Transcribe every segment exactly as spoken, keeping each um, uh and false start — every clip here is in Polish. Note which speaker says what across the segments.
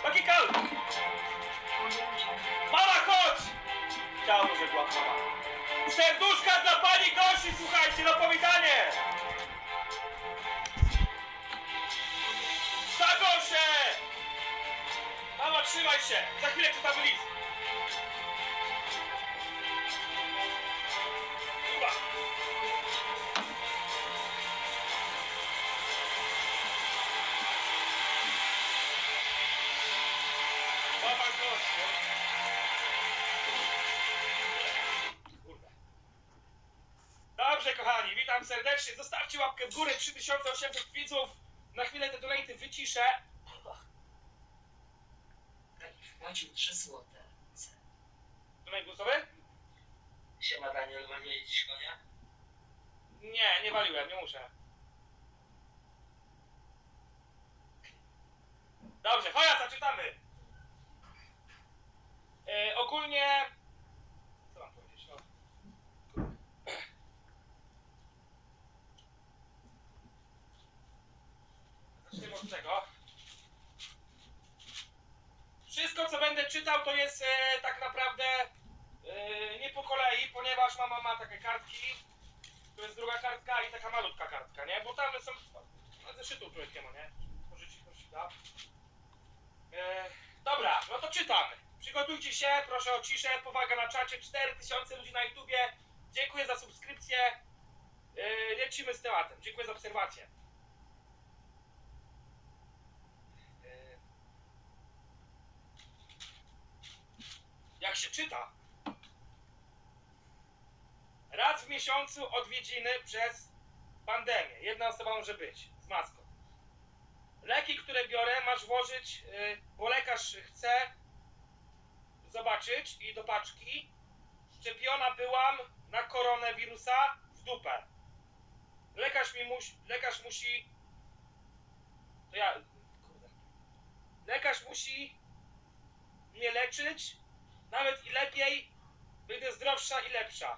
Speaker 1: Magikal! Mama, chodź! Ciało rzekła mama. Serduszka dla pani Gosi, słuchajcie, na powitanie! Za Gosię! Mama, trzymaj się! Za chwilę czytamy list. Uwa. Mama Gosia. Kurde. Dobrze, kochani, witam serdecznie. Zostawcie łapkę w górę, trzy tysiące osiemset widzów. Na chwilę te donaty wyciszę.
Speaker 2: Wpłacił trzy złote.
Speaker 1: Donat głosowy?
Speaker 2: Siema Daniel, waliłeś dziś konia?
Speaker 1: Nie, nie waliłem, nie muszę. Dobrze, chodź, zaczytamy. E, ogólnie... Co mam powiedzieć? No. Zaczniemy od tego. Wszystko, co będę czytał, to jest e, tak naprawdę e, nie po kolei, ponieważ mama ma takie kartki. To jest druga kartka i taka malutka kartka, nie? Bo tam są... No, zeszytu trójkiemu, nie? Pożyczyć, proszę, da. E, dobra, no to czytamy. Przygotujcie się, proszę o ciszę, powaga na czacie, cztery tysiące ludzi na YouTubie. Dziękuję za subskrypcję. E, lecimy z tematem. Dziękuję za obserwację. E, jak się czyta? Raz w miesiącu odwiedziny przez pandemię. Jedna osoba może być z maską. Leki, które biorę, masz włożyć, yy, bo lekarz chce zobaczyć i do paczki. Szczepiona byłam na koronawirusa w dupę. Lekarz mi musi, lekarz musi, to ja, kurde. Lekarz musi mnie leczyć, nawet i lepiej, wyjdę zdrowsza i lepsza.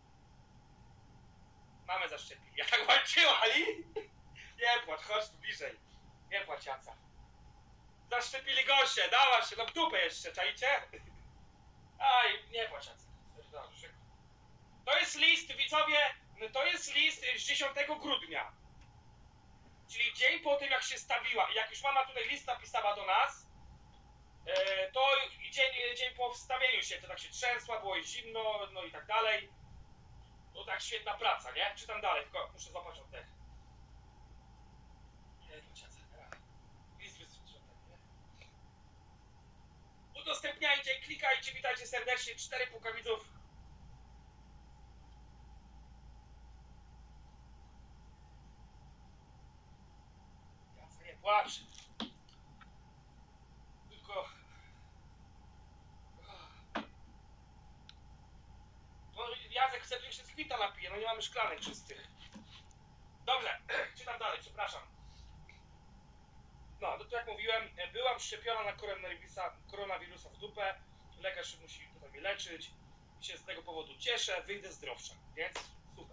Speaker 1: Mamy zaszczepili. Ja tak walczyłali? Nie płacz, chodź tu bliżej. Nie płacz, Jaca. Zaszczepili Gosię, dała się, no w dupę jeszcze, czajcie? Aj, nie płacz, Jaca. To jest list, widzowie, to jest list z dziesiątego grudnia. Czyli dzień po tym, jak się stawiła. Jak już mama tutaj list napisała do nas, to dzień, dzień po wstawieniu się, to tak się trzęsła, było zimno, no i tak dalej. No tak, świetna praca, nie? Czytam dalej, tylko muszę złapać oddech. Nie, to ciaca. List wystrzał, nie? Udostępniajcie, klikajcie, witajcie serdecznie, cztery półka widzów. Jaca, nie płacz. Tylko... No, Jacek chce, że się z kwita napije, no nie mamy szklanek czystych. Dobrze, czytam dalej, przepraszam. No, no to jak mówiłem, byłam szczepiona na koronawirusa, koronawirusa w dupę. Lekarz musi tutaj mnie leczyć. I się z tego powodu cieszę, wyjdę zdrowsza, więc super.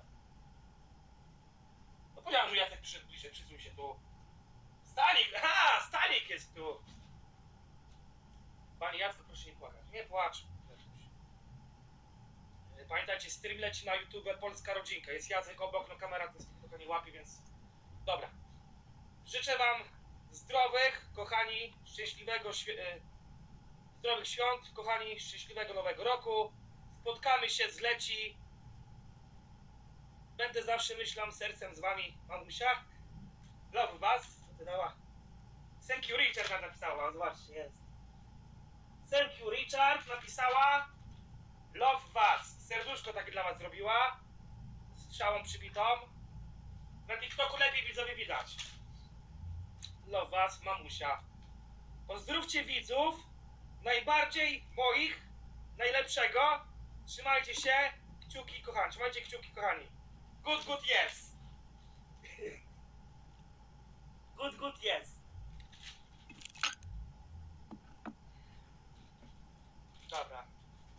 Speaker 1: No powiedziałem, że Jacek przyszedł bliżej, przysuń się tu. Stanik, aha, Stanik jest tu. Panie Jacku, proszę nie płakać, nie płacz. Pamiętajcie, stream leci na YouTube, Polska Rodzinka. Jest Jacek obok, no kamera to trochę nie łapie, więc... Dobra. Życzę wam zdrowych, kochani, szczęśliwego... Świe... Zdrowych świąt, kochani, szczęśliwego nowego roku. Spotkamy się, zleci. Będę zawsze myślał sercem z wami, mamusia. Love was. Co ty dała? Thank you, Richard napisała, zobaczcie, jest. Thank you, Richard napisała. Love was. Serduszko takie dla was zrobiła. Z strzałą przybitą. Na TikToku lepiej widzowie widać. Love was, mamusia. Pozdrówcie widzów. Najbardziej moich. Najlepszego. Trzymajcie się. Kciuki, kochani. Trzymajcie kciuki, kochani. Good, good, yes. Good, good, yes. Dobra.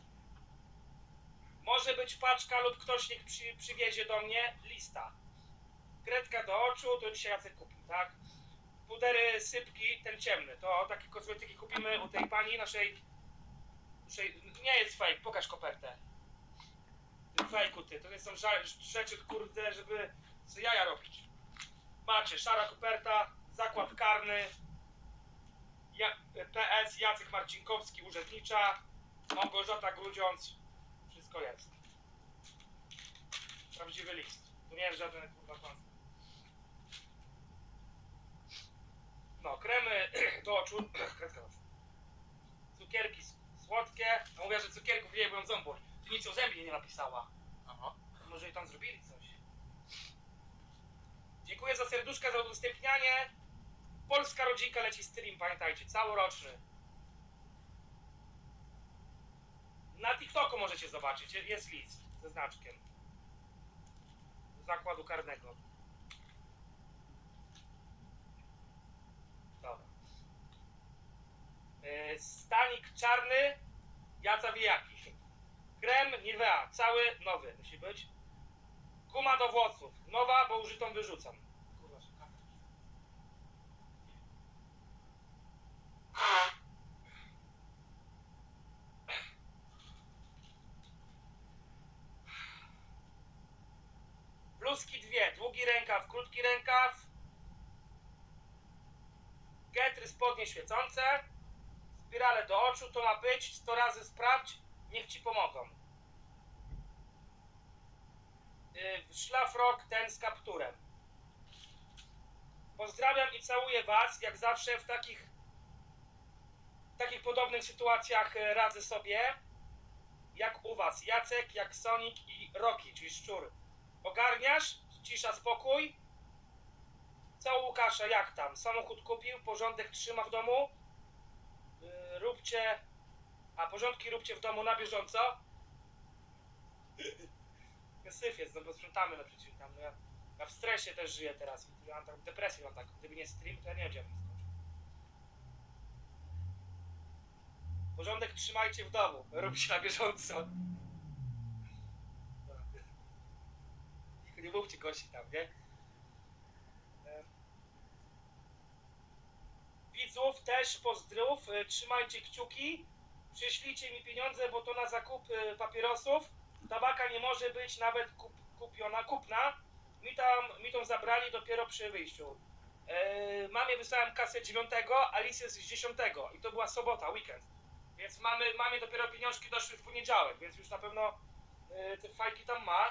Speaker 1: Może być paczka lub ktoś niech przy, przywiezie do mnie lista. Kredka do oczu, to dzisiaj Jacek kupił, tak? pudery, sypki, ten ciemny. To takie kosmetyki kupimy u tej pani naszej... naszej nie jest fake, pokaż kopertę. Fejku ty, to nie są rzeczy, kurde, żeby z jaja robić. Macie, szara koperta, zakład karny, ja, P S Jacek Marcinkowski, urzędnicza, Małgorzata Grudziądz, wszystko jest. Prawdziwy list. Tu nie jest żaden kurwa pan. No, kremy do oczu, cukierki słodkie. A mówię, że cukierków nie byłem ząbów. Tu nic o zębie nie napisała. Aha. Może i tam zrobili coś. Dziękuję za serduszka, za udostępnianie. Polska rodzinka leci stream, pamiętajcie, całoroczny. Na TikToku możecie zobaczyć, jest list ze znaczkiem. Z zakładu karnego. Dobra. Yy, stanik czarny, Jaca Wijaki. Krem Nivea, cały nowy musi być. Guma do włosów, nowa, bo użytą wyrzucam. Kurwa, szukam. Bluzki dwie, długi rękaw, krótki rękaw. Getry, spodnie świecące. Spirale do oczu, to ma być. sto razy sprawdź, niech ci pomogą. Yy, szlafrok ten z kapturem. Pozdrawiam i całuję was, jak zawsze w takich w takich podobnych sytuacjach radzę sobie. Jak u was, Jacek, jak Sonic i Rocky, czyli szczur. Ogarniasz? Cisza, spokój. Co u Łukasza, jak tam? Samochód kupił, porządek trzyma w domu. Yy, róbcie... A, porządki róbcie w domu na bieżąco. Syf jest, no bo sprzątamy naprzeciw tam. No ja, ja w stresie też żyję teraz. Ja mam taką depresję, mam taką. Gdyby nie stream, to ja nie wiem, gdzie bym skoczył. Porządek trzymajcie w domu. Róbcie na bieżąco. Nie mówcie gości tam, nie? Widzów też pozdrów. Trzymajcie kciuki. Przyślijcie mi pieniądze, bo to na zakup papierosów. Tabaka nie może być nawet kup, kupiona, kupna. Mi tam, mi tą zabrali dopiero przy wyjściu. Yy, mamie wysłałem kasę dziewiątego, Alicja z dziesiątego. I to była sobota, weekend. Więc mamy, mamie dopiero pieniążki doszły w poniedziałek, więc już na pewno yy, te fajki tam ma.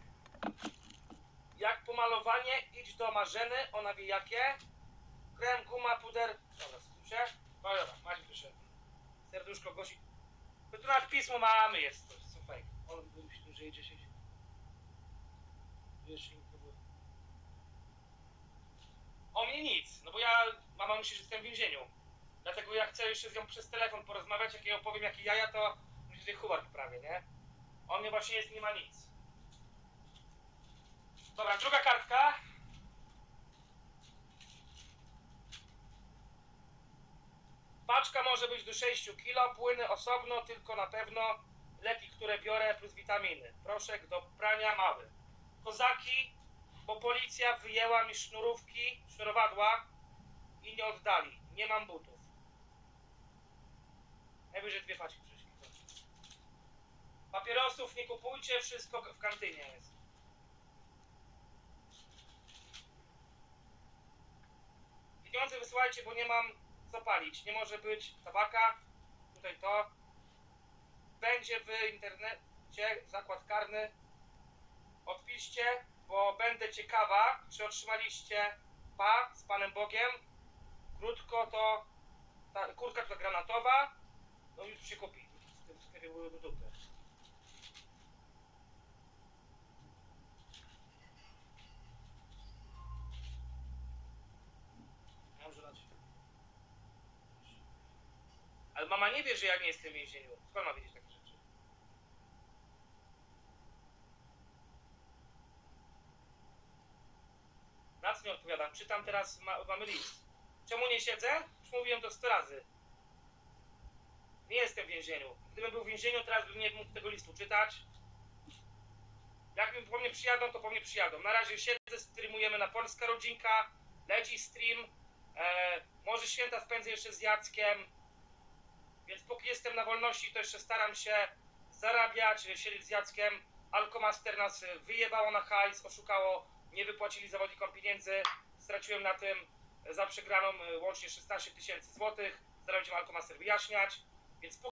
Speaker 1: Jak pomalowanie, idź do Marzeny, ona wie jakie. Krem, guma, puder. Dobra, skuszę. No dobra, macie proszę. Serduszko Gosi. To tu nawet pismo mamy jest, to są fake. On się tu żyje dziesięć. Wiesz, o mnie nic, no bo ja, mama myśli, że jestem w więzieniu. Dlatego ja chcę jeszcze z nią przez telefon porozmawiać, jak jej opowiem jakie jaja, to myślę, że humor prawie, nie? O mnie właśnie jest, nie ma nic. Dobra, druga kartka. Paczka może być do sześciu kilo, płyny osobno, tylko na pewno leki, które biorę, plus witaminy. Proszek do prania mały. Kozaki, bo policja wyjęła mi sznurówki, sznurowadła i nie oddali. Nie mam butów. Najwyżej dwie paczki przyszli. Papierosów nie kupujcie, wszystko w kantynie jest. Pieniądze wysyłajcie, bo nie mam co palić. Nie może być tabaka. Tutaj to. Będzie w internecie zakład karny. Odpiszcie, bo będę ciekawa, czy otrzymaliście pa z Panem Bogiem. Krótko to ta kurtka to granatowa. No już się kupi. W tym sklepie były do dupy. Ale mama nie wie, że ja nie jestem w więzieniu. Skąd ma wiedzieć takie rzeczy? Na co nie odpowiadam? Czytam teraz, ma, mamy list. Czemu nie siedzę? Już mówiłem to sto razy. Nie jestem w więzieniu. Gdybym był w więzieniu, teraz bym nie mógł tego listu czytać. Jak mi po mnie przyjadą, to po mnie przyjadą. Na razie siedzę, streamujemy na Polska Rodzinka. Leci stream. E, może święta spędzę jeszcze z Jackiem, więc póki jestem na wolności, to jeszcze staram się zarabiać, siedzieć z Jackiem. Alkomaster nas wyjebało na hajs, oszukało, nie wypłacili zawodnikom pieniędzy, straciłem na tym za przegraną łącznie szesnaście tysięcy złotych, staram się Alkomaster wyjaśniać, więc póki